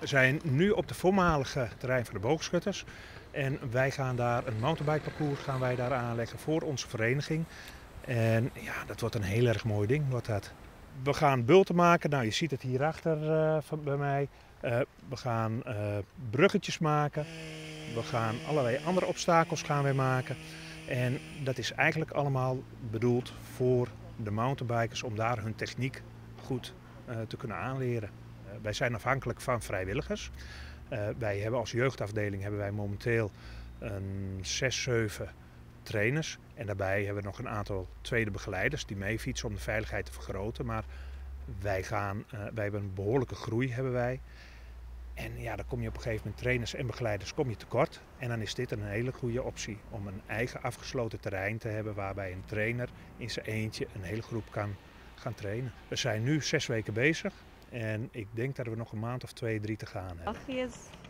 We zijn nu op de voormalige terrein van de boogschutters. En wij gaan daar een mountainbikeparcours aanleggen voor onze vereniging. En ja, dat wordt een heel erg mooi ding. Wordt dat. We gaan bulten maken. Nou, je ziet het hierachter bij mij. We gaan bruggetjes maken. We gaan allerlei andere obstakels maken. En dat is eigenlijk allemaal bedoeld voor de mountainbikers om daar hun techniek goed te kunnen aanleren. Wij zijn afhankelijk van vrijwilligers. Wij hebben als jeugdafdeling momenteel 6, 7 trainers. En daarbij hebben we nog een aantal tweede begeleiders die meefietsen om de veiligheid te vergroten. Maar wij hebben een behoorlijke groei. En ja, dan kom je op een gegeven moment trainers en begeleiders tekort. En dan is dit een hele goede optie om een eigen afgesloten terrein te hebben waarbij een trainer in zijn eentje een hele groep kan gaan trainen. We zijn nu 6 weken bezig en ik denk dat we nog een maand of 2, 3 te gaan hebben. Ach,